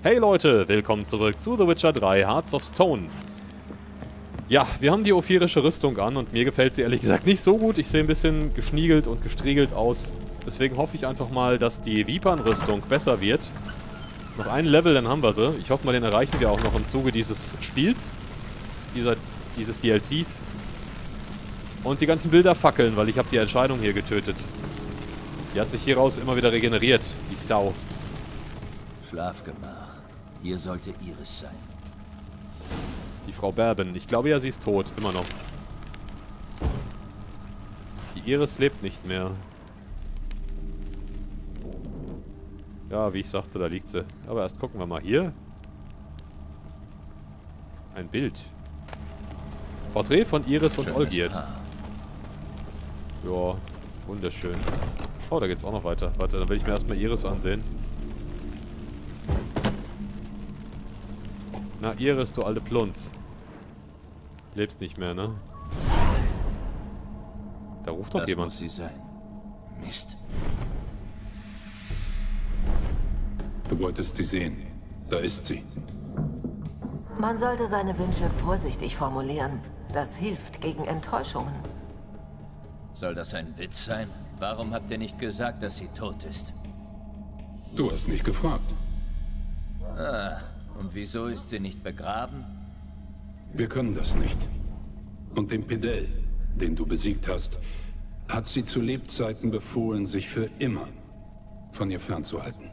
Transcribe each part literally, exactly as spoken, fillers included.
Hey Leute, willkommen zurück zu The Witcher drei Hearts of Stone. Ja, wir haben die ophirische Rüstung an und mir gefällt sie ehrlich gesagt nicht so gut. Ich sehe ein bisschen geschniegelt und gestriegelt aus. Deswegen hoffe ich einfach mal, dass die Vipern-Rüstung besser wird. Noch ein Level, dann haben wir sie. Ich hoffe mal, den erreichen wir auch noch im Zuge dieses Spiels. Dieser, dieses D L Cs. Und die ganzen Bilder fackeln, weil ich habe die Entscheidung hier getötet. Die hat sich hieraus immer wieder regeneriert, die Sau. Schlafgemach. Hier sollte Iris sein. Die Frau Berben. Ich glaube ja, sie ist tot. Immer noch. Die Iris lebt nicht mehr. Ja, wie ich sagte, da liegt sie. Aber erst gucken wir mal hier. Ein Bild. Porträt von Iris und Olgierd. Ja, wunderschön. Oh, da geht's auch noch weiter. Warte, dann will ich mir erstmal Iris ansehen. Na, Iris, du alte Plunz. Lebst nicht mehr, ne? Da ruft doch das jemand. Muss sie sein. Mist. Du wolltest sie sehen. Da ist sie. Man sollte seine Wünsche vorsichtig formulieren. Das hilft gegen Enttäuschungen. Soll das ein Witz sein? Warum habt ihr nicht gesagt, dass sie tot ist? Du hast nicht gefragt. Ah, und wieso ist sie nicht begraben? Wir können das nicht. Und dem Pedell, den du besiegt hast, hat sie zu Lebzeiten befohlen, sich für immer von ihr fernzuhalten.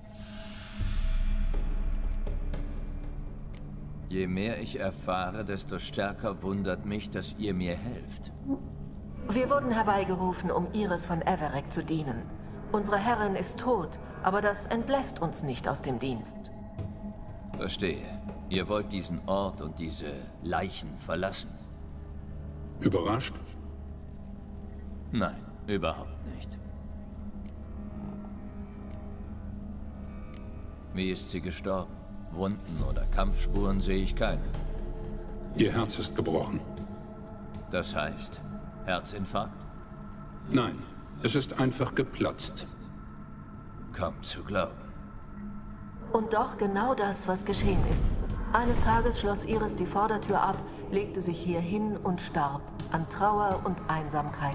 Je mehr ich erfahre, desto stärker wundert mich, dass ihr mir helft. Wir wurden herbeigerufen, um Iris von Everec zu dienen. Unsere Herrin ist tot, aber das entlässt uns nicht aus dem Dienst. Verstehe. Ihr wollt diesen Ort und diese Leichen verlassen? Überrascht? Nein, überhaupt nicht. Wie ist sie gestorben? Wunden oder Kampfspuren sehe ich keine. Ihr Herz ist gebrochen. Das heißt, Herzinfarkt? Nein, es ist einfach geplatzt. Kaum zu glauben. Und doch genau das, was geschehen ist. Eines Tages schloss Iris die Vordertür ab, legte sich hier hin und starb an Trauer und Einsamkeit.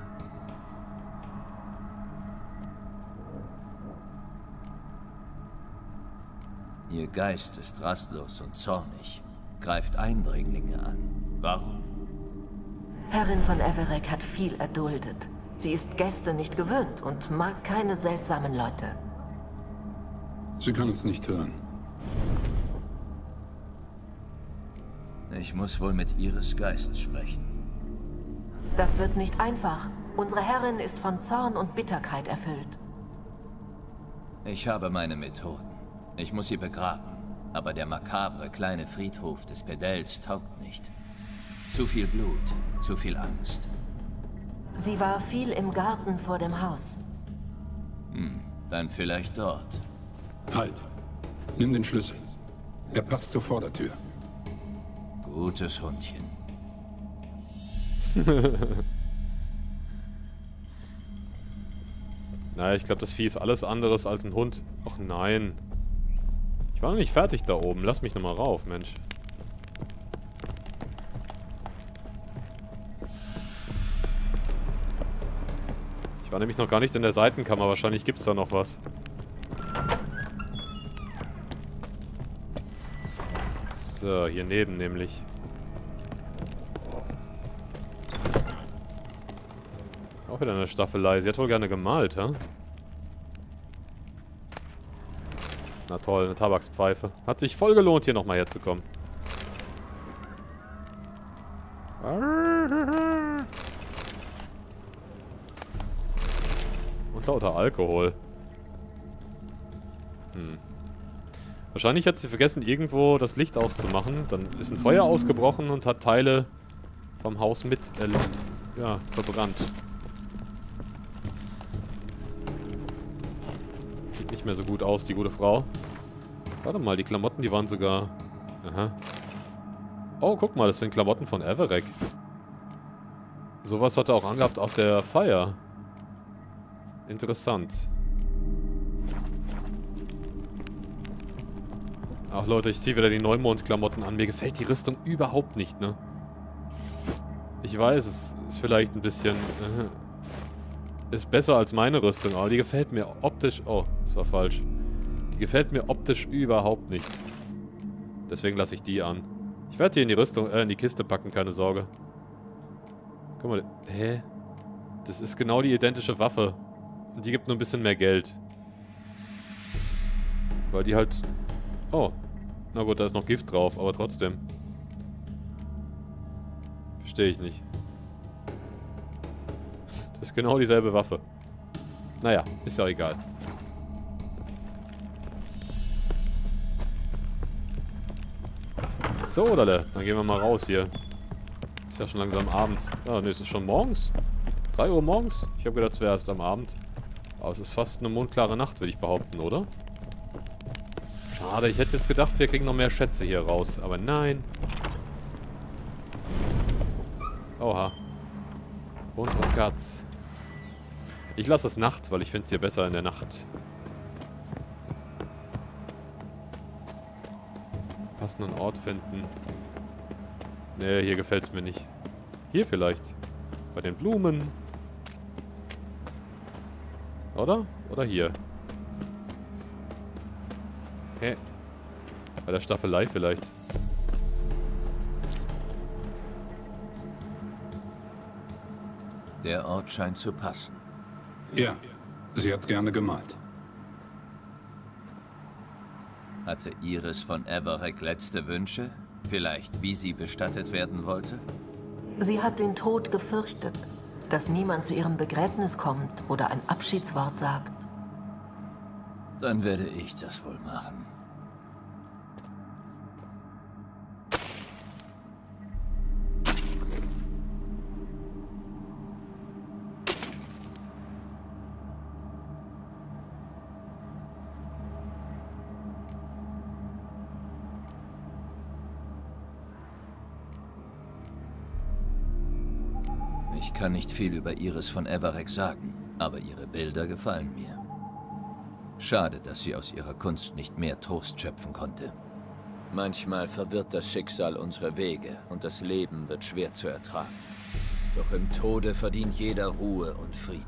Ihr Geist ist rastlos und zornig, greift Eindringlinge an. Warum? Herrin von Everec hat viel erduldet. Sie ist Gäste nicht gewöhnt und mag keine seltsamen Leute. Sie kann uns nicht hören. Ich muss wohl mit Iris Geist sprechen. Das wird nicht einfach. Unsere Herrin ist von Zorn und Bitterkeit erfüllt. Ich habe meine Methoden. Ich muss sie begraben. Aber der makabre kleine Friedhof des Pedells taugt nicht. Zu viel Blut, zu viel Angst. Sie war viel im Garten vor dem Haus. Hm, dann vielleicht dort. Halt. Nimm den Schlüssel. Er passt zur Vordertür. Gutes Hundchen. Naja, ich glaube, das Vieh ist alles anderes als ein Hund. Ach nein. Ich war noch nicht fertig da oben. Lass mich nochmal rauf, Mensch. Ich war nämlich noch gar nicht in der Seitenkammer. Wahrscheinlich gibt es da noch was. So, hier neben nämlich. Auch wieder eine Staffelei. Sie hat wohl gerne gemalt, hä? Na toll, eine Tabakspfeife. Hat sich voll gelohnt, hier nochmal herzukommen. Und lauter Alkohol. Hm. Wahrscheinlich hat sie vergessen, irgendwo das Licht auszumachen. Dann ist ein Feuer ausgebrochen und hat Teile vom Haus mit äh, ja, verbrannt. Sieht nicht mehr so gut aus, die gute Frau. Warte mal, die Klamotten, die waren sogar... Aha. Oh, guck mal, das sind Klamotten von Everec. Sowas hat er auch angehabt auf der Feier. Interessant. Ach Leute, ich ziehe wieder die Neumond-Klamotten an. Mir gefällt die Rüstung überhaupt nicht, ne? Ich weiß, es ist vielleicht ein bisschen... Äh, ist besser als meine Rüstung, aber die gefällt mir optisch... Oh, das war falsch. Die gefällt mir optisch überhaupt nicht. Deswegen lasse ich die an. Ich werde die in die Rüstung, äh, in die Kiste packen, keine Sorge. Guck mal, hä? Das ist genau die identische Waffe. Und die gibt nur ein bisschen mehr Geld. Weil die halt... Oh. Na gut, da ist noch Gift drauf, aber trotzdem. Verstehe ich nicht. Das ist genau dieselbe Waffe. Naja, ist ja auch egal. So, Dalle, dann gehen wir mal raus hier. Ist ja schon langsam Abend. Ah, ne, es ist schon morgens. drei Uhr morgens? Ich habe gedacht, es wäre erst am Abend. Aber es ist fast eine mondklare Nacht, würde ich behaupten, oder? Schade, ich hätte jetzt gedacht, wir kriegen noch mehr Schätze hier raus. Aber nein. Oha. Hund und Katz. Ich lasse es Nacht, weil ich finde es hier besser in der Nacht. Passenden Ort finden. Nee, hier gefällt es mir nicht. Hier vielleicht. Bei den Blumen. Oder? Oder hier. Hä? Bei der Staffelei vielleicht. Der Ort scheint zu passen. Ja, sie hat gerne gemalt. Hatte Iris von Everec letzte Wünsche? Vielleicht, wie sie bestattet werden wollte? Sie hat den Tod gefürchtet, dass niemand zu ihrem Begräbnis kommt oder ein Abschiedswort sagt. Dann werde ich das wohl machen. Ich kann nicht viel über Iris von Everec sagen, aber ihre Bilder gefallen mir. Schade, dass sie aus ihrer Kunst nicht mehr Trost schöpfen konnte. Manchmal verwirrt das Schicksal unsere Wege und das Leben wird schwer zu ertragen. Doch im Tode verdient jeder Ruhe und Frieden.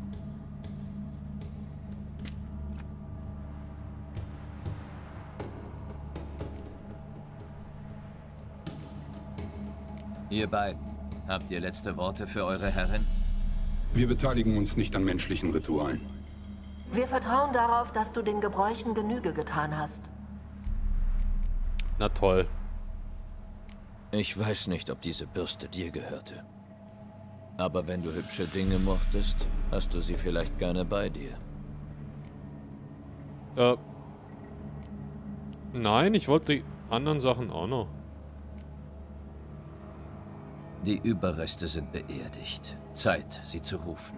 Ihr beiden, habt ihr letzte Worte für eure Herrin? Wir beteiligen uns nicht an menschlichen Ritualen. Wir vertrauen darauf, dass du den Gebräuchen Genüge getan hast. Na toll. Ich weiß nicht, ob diese Bürste dir gehörte. Aber wenn du hübsche Dinge mochtest, hast du sie vielleicht gerne bei dir. Äh. Nein, ich wollte die anderen Sachen auch noch. Die Überreste sind beerdigt. Zeit, sie zu rufen.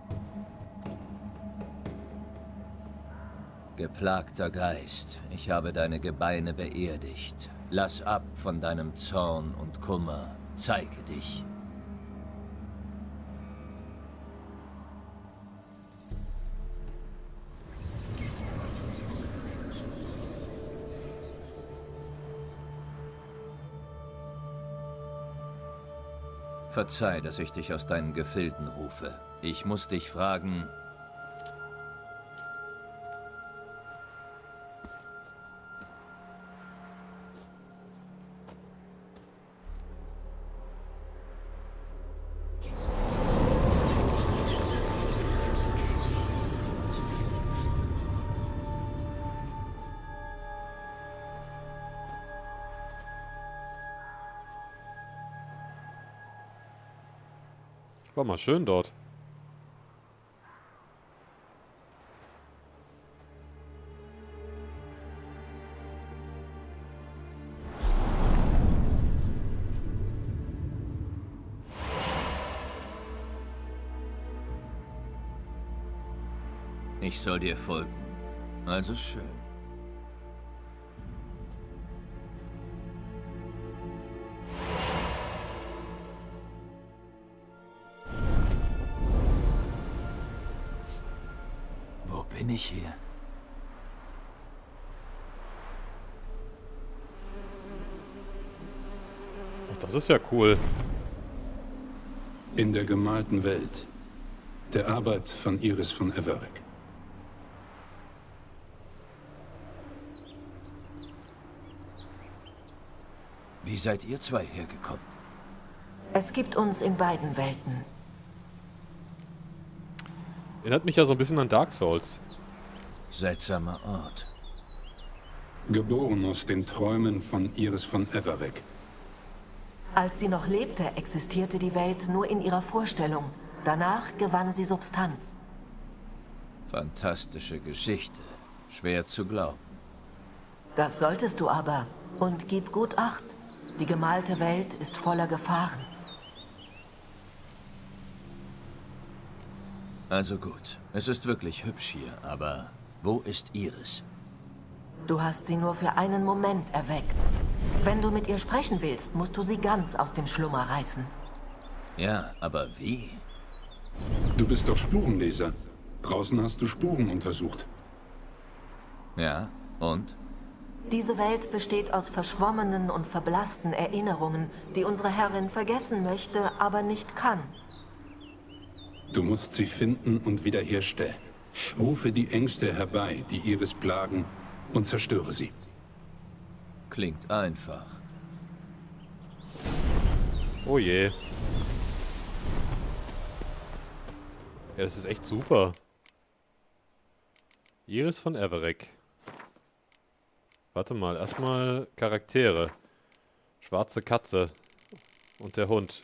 Geplagter Geist, ich habe deine Gebeine beerdigt. Lass ab von deinem Zorn und Kummer. Zeige dich. Verzeih, dass ich dich aus deinen Gefilden rufe. Ich muss dich fragen... War mal schön dort. Ich soll dir folgen. Also schön. Wo bin ich hier? das ist ja cool. In der gemalten Welt. Der Arbeit von Iris von Everec. Wie seid ihr zwei hergekommen? Es gibt uns in beiden Welten. Erinnert mich ja so ein bisschen an Dark Souls. Seltsamer Ort. Geboren aus den Träumen von Iris von Everec. Als sie noch lebte, existierte die Welt nur in ihrer Vorstellung. Danach gewann sie Substanz. Fantastische Geschichte. Schwer zu glauben. Das solltest du aber. Und gib gut Acht. Die gemalte Welt ist voller Gefahren. Also gut. Es ist wirklich hübsch hier, aber wo ist Iris? Du hast sie nur für einen Moment erweckt. Wenn du mit ihr sprechen willst, musst du sie ganz aus dem Schlummer reißen. Ja, aber wie? Du bist doch Spurenleser. Draußen hast du Spuren untersucht. Ja, und? Diese Welt besteht aus verschwommenen und verblassten Erinnerungen, die unsere Herrin vergessen möchte, aber nicht kann. Du musst sie finden und wiederherstellen. Rufe die Ängste herbei, die Iris plagen, und zerstöre sie. Klingt einfach. Oh je. Ja, das ist echt super. Iris von Everec. Warte mal, erstmal Charaktere. Schwarze Katze. Und der Hund.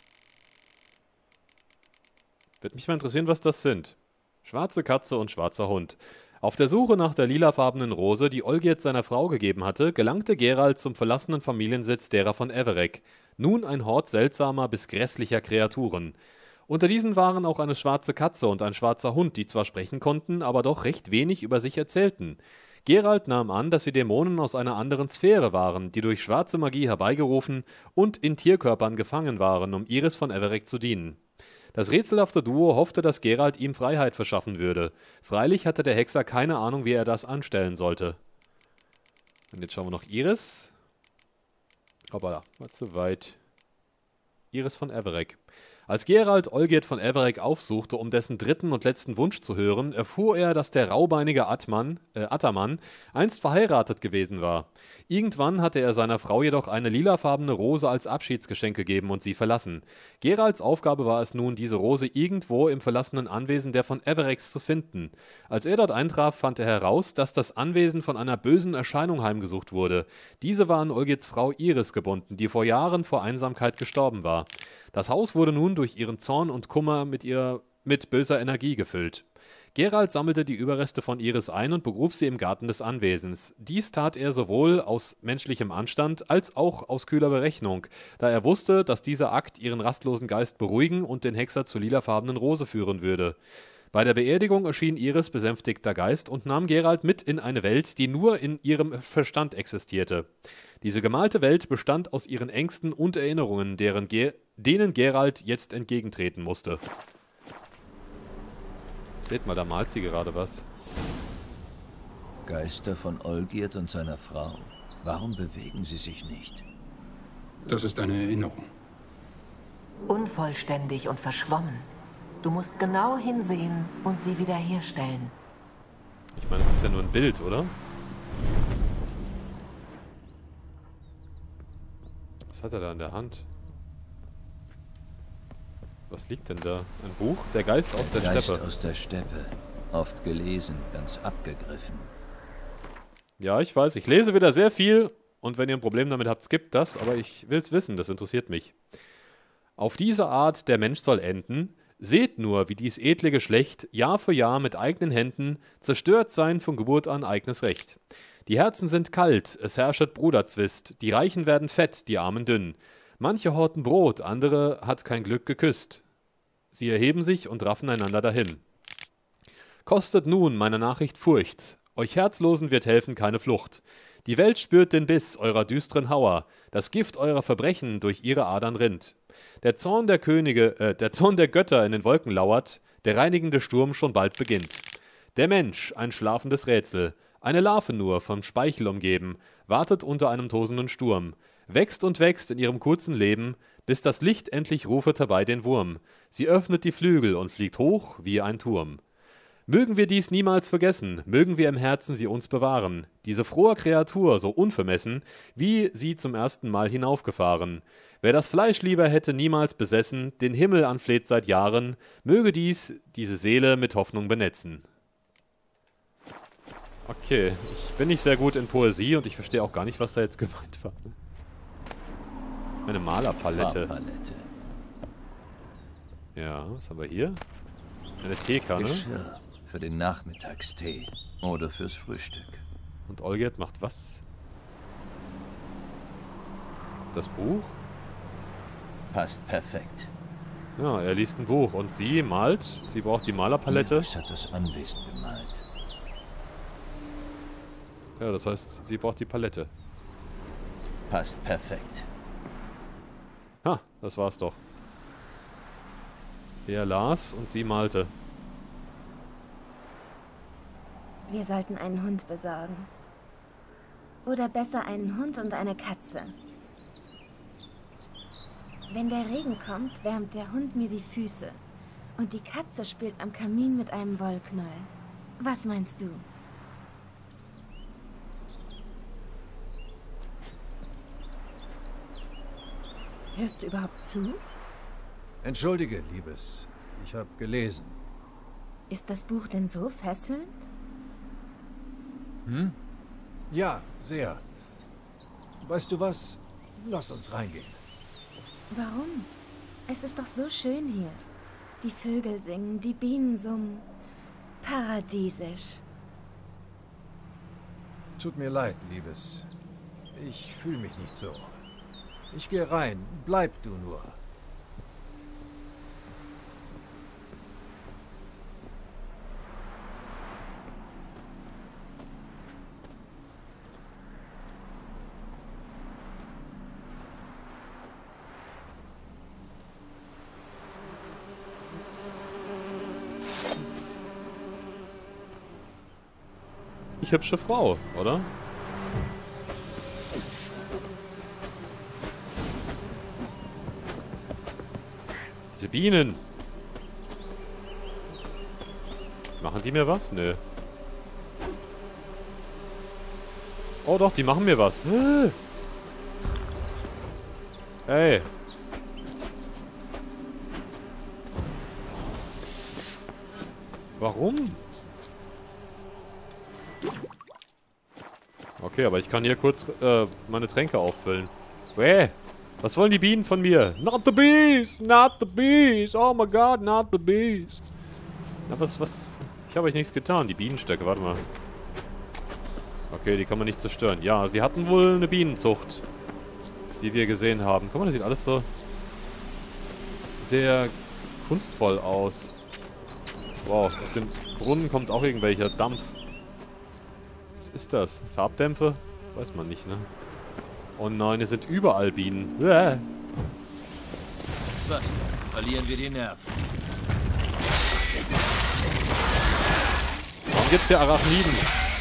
Würde mich mal interessieren, was das sind. Schwarze Katze und schwarzer Hund. Auf der Suche nach der lilafarbenen Rose, die Olgierd seiner Frau gegeben hatte, gelangte Geralt zum verlassenen Familiensitz derer von Everec. Nun ein Hort seltsamer bis grässlicher Kreaturen. Unter diesen waren auch eine schwarze Katze und ein schwarzer Hund, die zwar sprechen konnten, aber doch recht wenig über sich erzählten. Geralt nahm an, dass sie Dämonen aus einer anderen Sphäre waren, die durch schwarze Magie herbeigerufen und in Tierkörpern gefangen waren, um Iris von Everec zu dienen. Das rätselhafte Duo hoffte, dass Geralt ihm Freiheit verschaffen würde. Freilich hatte der Hexer keine Ahnung, wie er das anstellen sollte. Und jetzt schauen wir noch Iris. Hoppala, war zu weit. Iris von Everec. Als Geralt Olgierd von Everec aufsuchte, um dessen dritten und letzten Wunsch zu hören, erfuhr er, dass der raubeinige Atman, äh, Ataman einst verheiratet gewesen war. Irgendwann hatte er seiner Frau jedoch eine lilafarbene Rose als Abschiedsgeschenk gegeben und sie verlassen. Geralts Aufgabe war es nun, diese Rose irgendwo im verlassenen Anwesen der von Everecs zu finden. Als er dort eintraf, fand er heraus, dass das Anwesen von einer bösen Erscheinung heimgesucht wurde. Diese war an Olgierds Frau Iris gebunden, die vor Jahren vor Einsamkeit gestorben war. Das Haus wurde nun durch ihren Zorn und Kummer mit, ihr, mit böser Energie gefüllt. Geralt sammelte die Überreste von Iris ein und begrub sie im Garten des Anwesens. Dies tat er sowohl aus menschlichem Anstand als auch aus kühler Berechnung, da er wusste, dass dieser Akt ihren rastlosen Geist beruhigen und den Hexer zur lilafarbenen Rose führen würde. Bei der Beerdigung erschien Iris besänftigter Geist und nahm Geralt mit in eine Welt, die nur in ihrem Verstand existierte. Diese gemalte Welt bestand aus ihren Ängsten und Erinnerungen, deren Ge denen Geralt jetzt entgegentreten musste. Seht mal, da malt sie gerade was. Geister von Olgierd und seiner Frau. Warum bewegen sie sich nicht? Das ist eine Erinnerung. Unvollständig und verschwommen. Du musst genau hinsehen und sie wiederherstellen. Ich meine, das ist ja nur ein Bild, oder? Was hat er da in der Hand? Was liegt denn da? Ein Buch? Der Geist aus der, der Geist Steppe. aus der Steppe. Oft gelesen, ganz abgegriffen. Ja, ich weiß, ich lese wieder sehr viel und wenn ihr ein Problem damit habt, skippt das, aber ich will's wissen, das interessiert mich. Auf diese Art der Mensch soll enden. Seht nur, wie dies edle Geschlecht Jahr für Jahr mit eigenen Händen zerstört sein von Geburt an eigenes Recht. Die Herzen sind kalt, es herrschet Bruderzwist, die Reichen werden fett, die Armen dünn. Manche horten Brot, andere hat kein Glück geküsst. Sie erheben sich und raffen einander dahin. Kostet nun meine Nachricht Furcht, euch Herzlosen wird helfen keine Flucht. Die Welt spürt den Biss eurer düsteren Hauer, das Gift eurer Verbrechen durch ihre Adern rinnt. Der Zorn der Könige, äh, der Zorn der Götter in den Wolken lauert, der reinigende Sturm schon bald beginnt. Der Mensch, ein schlafendes Rätsel, Eine Larve nur, vom Speichel umgeben, wartet unter einem tosenden Sturm, wächst und wächst in ihrem kurzen Leben, bis das Licht endlich rufet herbei den Wurm. Sie öffnet die Flügel und fliegt hoch wie ein Turm. Mögen wir dies niemals vergessen, mögen wir im Herzen sie uns bewahren, diese frohe Kreatur, so unvermessen, wie sie zum ersten Mal hinaufgefahren. Wer das Fleisch lieber hätte niemals besessen, den Himmel anfleht seit Jahren, möge dies diese Seele mit Hoffnung benetzen. Okay, ich bin nicht sehr gut in Poesie und ich verstehe auch gar nicht, was da jetzt gemeint war. Eine Malerpalette. Farbpalette. Ja, was haben wir hier? Eine Teekanne. Geschirr für den Nachmittagstee oder fürs Frühstück. Und Olgierd macht was? Das Buch? Passt perfekt. Ja, er liest ein Buch und sie malt. Sie braucht die Malerpalette. Iris hat das Anwesen bemalt. Ja, das heißt, sie braucht die Palette. Passt perfekt. Ha, das war's doch. Er las und sie malte. Wir sollten einen Hund besorgen. Oder besser einen Hund und eine Katze. Wenn der Regen kommt, wärmt der Hund mir die Füße. Und die Katze spielt am Kamin mit einem Wollknäuel. Was meinst du? Hörst du überhaupt zu? Entschuldige, Liebes. Ich habe gelesen. Ist das Buch denn so fesselnd? Hm? Ja, sehr. Weißt du was? Lass uns reingehen. Warum? Es ist doch so schön hier. Die Vögel singen, die Bienen summen. Paradiesisch. Tut mir leid, Liebes. Ich fühle mich nicht so. Ich gehe rein. Bleib du nur. Ich hübsche Frau, oder? Diese Bienen. Machen die mir was? Nö. Oh doch, die machen mir was. Hey. Warum? Okay, aber ich kann hier kurz äh, meine Tränke auffüllen. Bäh. Was wollen die Bienen von mir? Not the bees! Not the bees! Oh my god, not the bees! Na, was, was? Ich habe euch nichts getan. Die Bienenstöcke, warte mal. Okay, die kann man nicht zerstören. Ja, sie hatten wohl eine Bienenzucht. Wie wir gesehen haben. Guck mal, das sieht alles so sehr kunstvoll aus. Wow, aus dem Brunnen kommt auch irgendwelcher Dampf. Was ist das? Farbdämpfe? Weiß man nicht, ne? Oh nein, es sind überall Bienen. Uah. Was? Verlieren wir die Nerven. Warum gibt's hier Arachniden?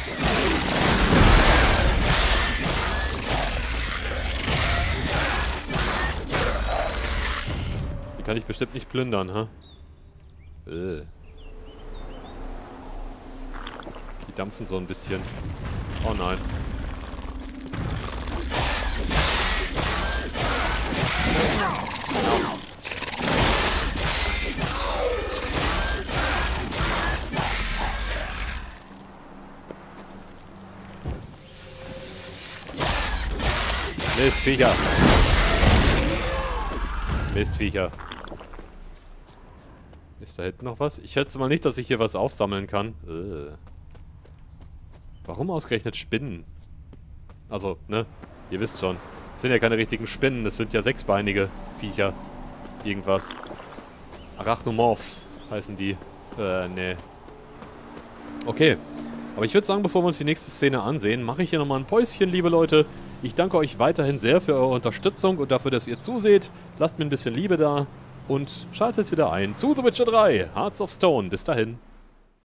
Die kann ich bestimmt nicht plündern, hä? Äh. Die dampfen so ein bisschen. Oh nein. Mistviecher. Mistviecher. Ist da hinten noch was? Ich schätze mal nicht, dass ich hier was aufsammeln kann. Äh. Warum ausgerechnet Spinnen? Also, ne? Ihr wisst schon. Das sind ja keine richtigen Spinnen, das sind ja sechsbeinige Viecher. Irgendwas. Arachnomorphs heißen die. Äh, ne. Okay. Aber ich würde sagen, bevor wir uns die nächste Szene ansehen, mache ich hier nochmal ein Päuschen, liebe Leute. Ich danke euch weiterhin sehr für eure Unterstützung und dafür, dass ihr zuseht. Lasst mir ein bisschen Liebe da und schaltet wieder ein zu The Witcher drei, Hearts of Stone. Bis dahin.